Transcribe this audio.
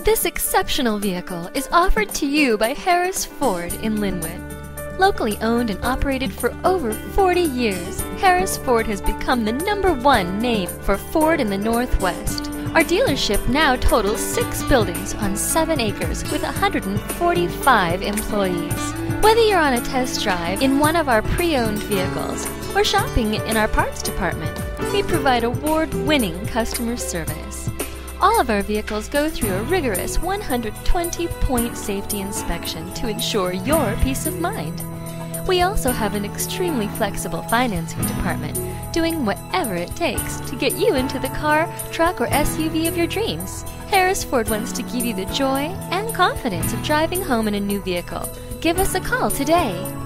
This exceptional vehicle is offered to you by Harris Ford in Linwood. Locally owned and operated for over 40 years, Harris Ford has become the #1 name for Ford in the Northwest. Our dealership now totals 6 buildings on 7 acres with 145 employees. Whether you're on a test drive in one of our pre-owned vehicles or shopping in our parts department, we provide award-winning customer service. All of our vehicles go through a rigorous 120-point safety inspection to ensure your peace of mind. We also have an extremely flexible financing department, doing whatever it takes to get you into the car, truck, or SUV of your dreams. Harris Ford wants to give you the joy and confidence of driving home in a new vehicle. Give us a call today.